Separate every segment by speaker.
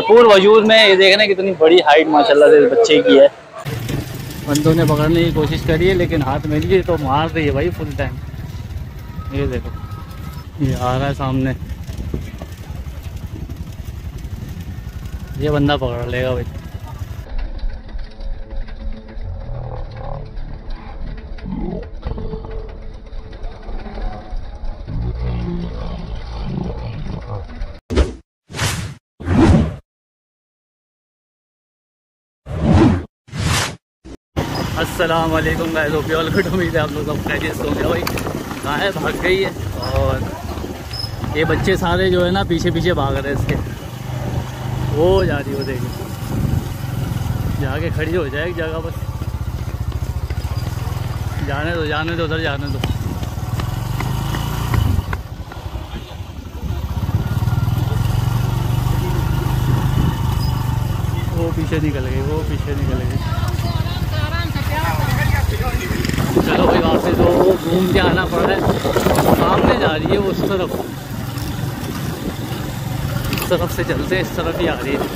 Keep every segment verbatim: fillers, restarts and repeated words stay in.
Speaker 1: भरपूर वजूद में। ये देखना कितनी बड़ी हाइट माशाल्लाह से बच्चे की है। बंदों ने पकड़ने की कोशिश करी है लेकिन हाथ में लिए तो मार रही है भाई फुल टाइम। ये देखो ये आ रहा है सामने, ये बंदा पकड़ लेगा भाई। अस्सलाम वालेकुम guys, hope you all good. उम्मीद है आप लोग सब खैरियत से होंगे। भाई गाय भाग गई है और ये बच्चे सारे जो है ना पीछे पीछे भाग रहे हैं इसके। वो जा रही है, वो देखिए जाके खड़ी हो जाए एक जगह बस। जाने दो जाने दो उधर जाने दो। वो पीछे निकल गई, वो पीछे निकल गई। चलो भाई वापस वो घूम के आना पड़ रहा है। सामने जा रही है वो, उस तरफ इस तरफ से चलते इस तरफ ही आ रही है।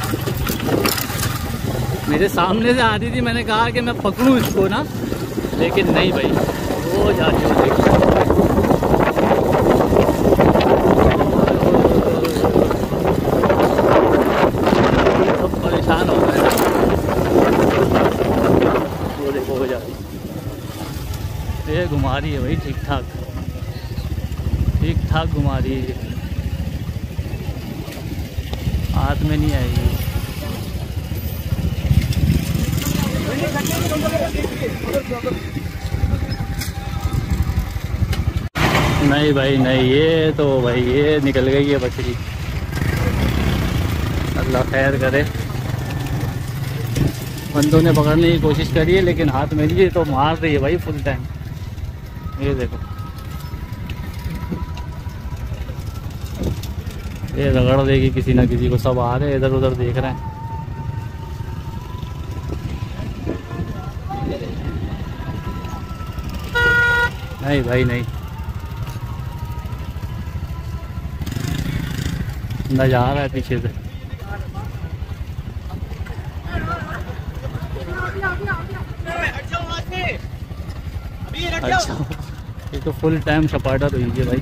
Speaker 1: मेरे सामने से आ रही थी, मैंने कहा कि मैं पकड़ूं इसको ना, लेकिन नहीं भाई वो जा रही है। सब परेशान हो गए, वो देखो हो जा रही है। ये घुमा रही है भाई ठीक ठाक, ठीक ठाक घुमा रही है। हाथ में नहीं आएगी। नहीं भाई नहीं, ये तो भाई ये निकल गई है बकरी। अल्लाह खैर करे। बंदों ने पकड़ने की कोशिश करी है लेकिन हाथ में लिए तो मार रही है भाई फुल टाइम। ये देखो ये रगड़ देगी किसी ना किसी को। सब आ रहे हैं इधर उधर देख रहे हैं। नहीं भाई नहीं, बंदा जा रहा है पीछे से। अच्छा ये तो फुल टाइम सपाटा तो है भाई।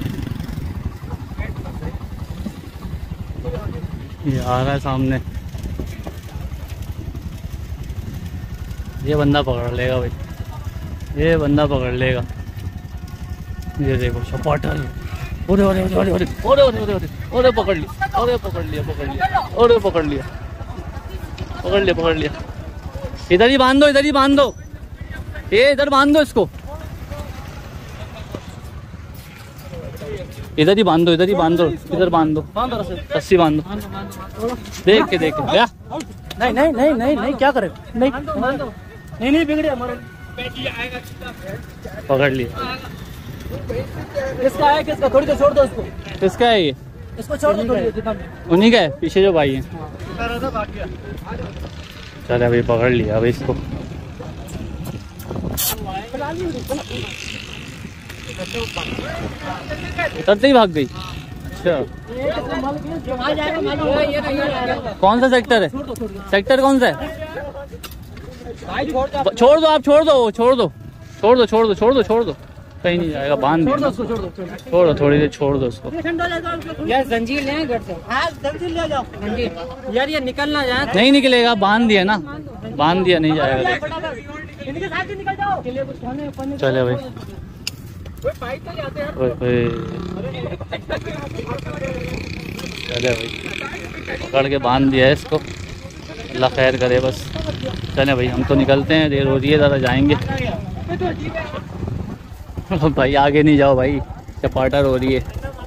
Speaker 1: ये आ रहा है सामने, ये बंदा पकड़ लेगा भाई, ये बंदा पकड़ लेगा। ये देखो सपाटा। ओरे ओरे ओरे ओरे ओरे ओरे ओरे ओरे ओरे पकड़ लिया, ओरे पकड़ लिया पकड़ लिया ओरे पकड़ लिया पकड़ लिया पकड़ लिया। इधर ही बांध दो, इधर ही बांध दो, ये इधर बांध दो इसको, इधर ही बांध दो, इधर ही बांध दो, इधर बांध दो, रस्सी बांध दो। देख के देख के
Speaker 2: नहीं नहीं नहीं नहीं नहीं क्या करे, नहीं नहीं नहीं बिगड़े हमारे।
Speaker 1: पकड़ लिया।
Speaker 2: किसका है, किसका? थोड़ी देर छोड़ दो इसको।
Speaker 1: किसका है ये?
Speaker 2: इसको छोड़ दो थोड़ी देर।
Speaker 1: उन्हीं का है, पीछे जो भाई है। चल अभी पकड़ लिया अभी इसको। उतरते ही भाग गई। अच्छा कौन सा सेक्टर है? सेक्टर कौन सा है? छोड़ दो आप, छोड़ दो छोड़ दो छोड़ दो छोड़ दो छोड़ दो छोड़ दो, कहीं नहीं जाएगा। बांध दो, छोड़ दो थोड़ी देर, छोड़ दो उसको।
Speaker 2: यार जंजीर ले घर से। हाँ जंजीर ले जाओ। जंजीर यार ये निकलना जाए।
Speaker 1: नहीं निकलेगा, बांध दिया ना, बांध दिया, नहीं जाएगा। चले भाई चले भाई, पकड़ के बांध दिया है इसको। अल्लाह खैर करे बस। चले भाई हम तो निकलते हैं, देर हो रही है, ज़्यादा जाएंगे। भाई आगे नहीं जाओ भाई, चपाटर हो रही है।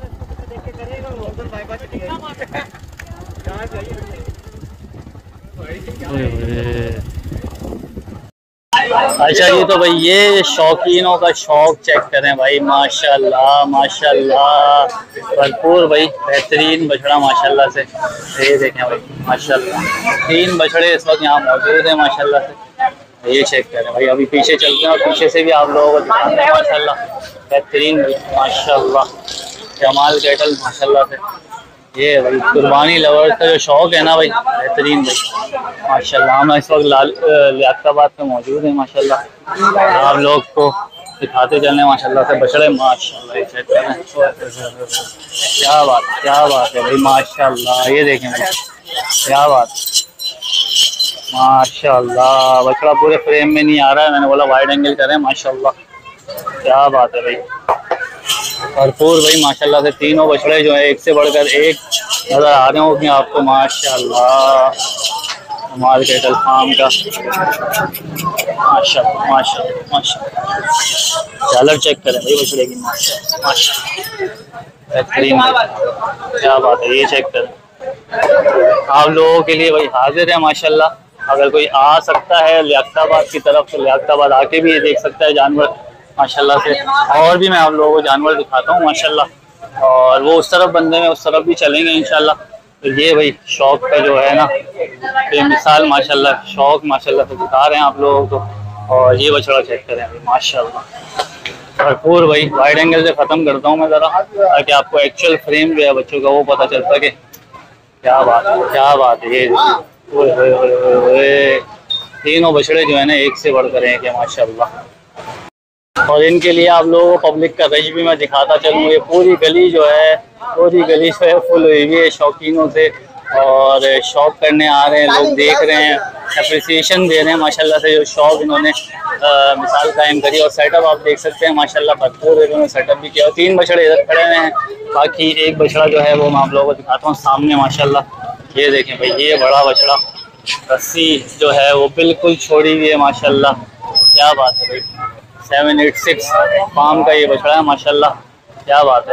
Speaker 1: अच्छा ये तो भाई ये शौकीनों का शौक चेक करें भाई, माशाल्लाह माशाल्लाह भरपूर भाई, बेहतरीन बछड़ा माशाल्लाह से। ये देखें भाई माशाल्लाह, तीन बछड़े इस वक्त यहाँ मौजूद हैं माशाल्लाह से। ये चेक करें भाई, अभी पीछे चलते हैं और पीछे से भी आप लोगों को दिखाते हैं माशाल्लाह। बेहतरीन भाई माशाल्लाह, जमाल कैटल माशाल्लाह से। ये भाई कुर्बानी लवर का जो शौक है ना भाई, बेहतरीन भाई माशाल्लाह। हम इस वक्त लाल लियाकताबाद में मौजूद हैं माशाल्लाह। आप लोग को दिखाते चलने माशाल्लाह से बछड़े माशाल्लाह। ये चेक करें, क्या बात क्या बात है भाई माशाल्लाह। ये देखें भाई, क्या बात माशाल्लाह। बछड़ा पूरे फ्रेम में नहीं आ रहा है, मैंने बोला वाइड एंगल करें माशाल्लाह। क्या बात है भाई, भरपूर भाई माशाल्लाह से तीनों बछड़े जो है एक से बढ़कर एक नजर आ रहे होंगे आपको माशाल्लाह। हमारे कैटल फार्म का माशाल्लाह माशाल्लाह माशाल्लाह। झालर चेक करें भाई बछड़े की माशाल्लाह माशाल्लाह, बेहतरीन। क्या बात है, ये चेक करें। आप लोगों के लिए भाई हाजिर है माशाल्लाह। अगर कोई आ सकता है लियाकताबाद की तरफ तो लियाकताबाद आके भी ये देख सकता है जानवर माशाल्लाह से। और भी मैं आप लोगों को जानवर दिखाता हूँ माशाल्लाह। और वो उस तरफ बंदे में उस तरफ भी चलेंगे इंशाल्लाह। तो ये भाई शौक का जो है ना बेमिसाल माशाल्लाह शौक माशाल्लाह से दिखा रहे हैं आप लोगों को। और ये बछड़ा चेक करें भाई माशाल्लाह भरपूर भाई। वाइड एंगल से ख़त्म करता हूँ मैं ज़रा, ताकि आपको एक्चुअल फ्रेम जो है बच्चों का वो पता चल सके। क्या बात है, क्या बात है। ये ओए ओए ओए ओए, तीनों बछड़े जो है ना एक से बढ़कर हैं कि माशाल्लाह। और इनके लिए आप लोगों को पब्लिक का रश भी मैं दिखाता चलूँ। ये पूरी गली जो है पूरी गली जो है फुल हुई हुई है शौकीनों से। और शौक करने आ रहे हैं लोग, देख रहे हैं, अप्रिसिएशन दे रहे हैं माशाल्लाह से जो शौक इन्होंने आ, मिसाल कायम करी। और सेटअप आप देख सकते हैं माशाल्लाह भरपूर इन्होंने सेटअप भी किया। और तीन बछड़े इधर खड़े हुए हैं, बाकी एक बछड़ा जो है वो मैं आप लोगों को दिखाता हूँ सामने माशाल्लाह। ये देखें भाई, ये बड़ा बछड़ा रस्सी जो है वो बिल्कुल छोड़ी हुई है माशाल्लाह। क्या बात है भाई, सेवन एट सिक्स फार्म का ये बछड़ा है माशाल्लाह। क्या बात है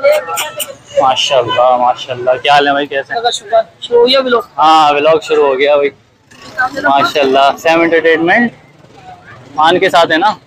Speaker 1: माशाल्लाह माशाल्लाह। क्या हाल है भाई, कैसे शुरू हो गया व्लॉग? हाँ व्लॉग शुरू हो गया भाई माशाल्लाह। सेम एंटरटेनमेंट मान के साथ है ना।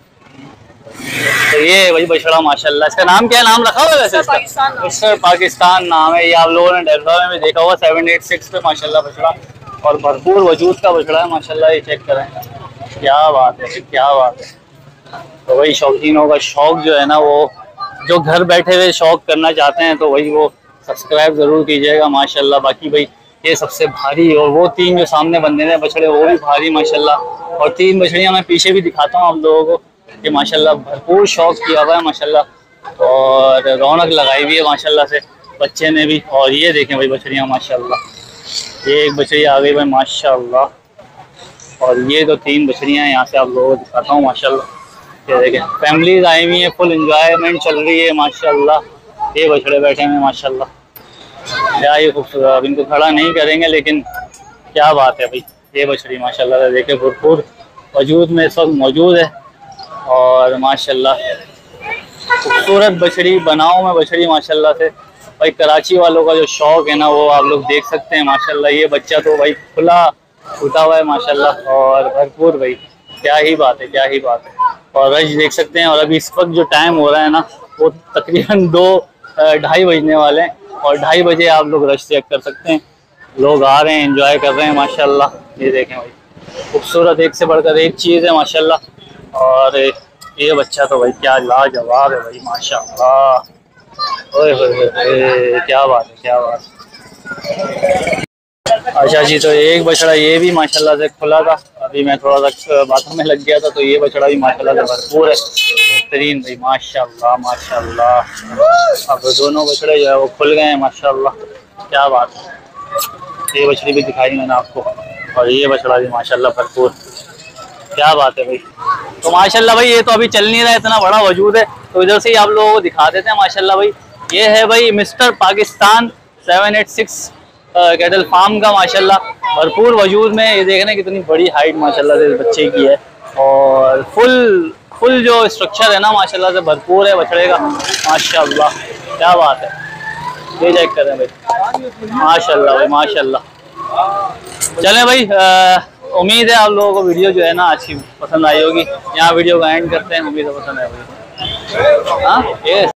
Speaker 1: तो ये भाई बछड़ा माशाल्लाह। इसका नाम क्या है, नाम रखा हुआ है वैसे? मिस्टर पाकिस्तान नाम है। ये आप लोगों ने डेल्टा में भी देखा होगा। सेवन एट सिक्स पे माशाल्लाह बछड़ा और भरपूर वजूद का बछड़ा है माशाल्लाह। ये चेक करें, क्या बात है, क्या बात है। तो वही शौकीनों का शौक जो है ना, वो जो घर बैठे हुए शौक करना चाहते हैं तो वही वो सब्सक्राइब ज़रूर कीजिएगा माशाल्लाह। बाकी भाई ये सबसे भारी, और वो तीन जो सामने बंदे ने बछड़े वो भी भारी माशाल्लाह। और तीन बछड़ियाँ मैं पीछे भी दिखाता हूँ आप लोगों को कि माशाल्लाह भरपूर शौक किया हुआ है माशाल्लाह। और रौनक लगाई हुई है माशाल्लाह से बच्चे ने भी। और ये देखें भाई बछड़ियाँ माशाल्लाह, ये एक बछड़ी आ गई भाई माशाल्लाह। और ये तो तीन बछड़ियाँ हैं, यहाँ से आप लोगों को दिखाता हूँ माशाल्लाह। ये देखें फैमिलीज आई हुई है, फुल एंजॉयमेंट चल रही है माशाल्लाह। ये बछड़े बैठे हैं माशाल्लाह, क्या ये खूबसूरत। अब इनको खड़ा नहीं करेंगे लेकिन क्या बात है भाई। ये बछड़ी माशाल्लाह देखें भरपूर वजूद में इस वक्त मौजूद है। और माशाल्लाह खूबसूरत बछड़ी, बनाओ में बछड़ी माशाल्लाह से। भाई कराची वालों का जो शौक है ना वो आप लोग देख सकते हैं माशाल्लाह। ये बच्चा तो भाई खुला उठा हुआ है माशाल्लाह और भरपूर भाई, क्या ही बात है, क्या ही बात है। और रश देख सकते हैं। और अभी इस वक्त जो टाइम हो रहा है ना वो तकरीबन दो ढाई बजने वाले हैं। और ढाई बजे आप लोग रश चेक कर सकते हैं, लोग आ रहे हैं, एंजॉय कर रहे हैं माशाल्लाह। ये देखें भाई खूबसूरत एक से बढ़कर एक चीज़ है माशाल्लाह। और ये बच्चा तो भाई क्या लाजवाब है भाई माशाल्लाह। ओए होए, क्या बात है, क्या बात है। अच्छा जी, तो एक बछड़ा ये भी माशाल्लाह से खुला था। अभी मैं थोड़ा सा बातों में लग गया था, तो ये बछड़ा भी माशाल्लाह से भरपूर है, बेहतरीन भाई माशाल्लाह माशाल्लाह। अब दोनों बछड़े जो है वो खुल गए हैं माशाल्लाह। क्या बात है। ये बछड़ी भी दिखाई मैंने आपको, और ये बछड़ा भी माशाल्लाह भरपूर। क्या बात है भाई। तो माशाल्लाह भाई ये तो अभी चल नहीं रहा है, इतना बड़ा वजूद है, तो इधर से ही आप लोगों को दिखा देते हैं माशाल्लाह भाई। ये है भाई mister Pakistan seven eight six cattle farm का माशाल्लाह भरपूर वजूद में। ये देखने कितनी बड़ी हाइट माशाल्लाह से बच्चे की है। और फुल फुल जो स्ट्रक्चर है ना माशाल्लाह से भरपूर है बछड़े का माशाल्लाह। क्या बात है। ये चेक करें भाई माशाल्लाह भाई माशाल्लाह। चलें भाई, उम्मीद है आप लोगों को वीडियो जो है ना अच्छी पसंद आई होगी। यहाँ वीडियो का एंड करते हैं, उम्मीद है पसंद आई होगी। हाँ ये